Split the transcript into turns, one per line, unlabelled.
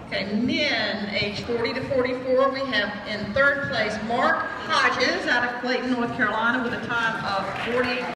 Okay, men age 40 to 44, we have in third place Mark Hodges out of Clayton, North Carolina with a time of 48.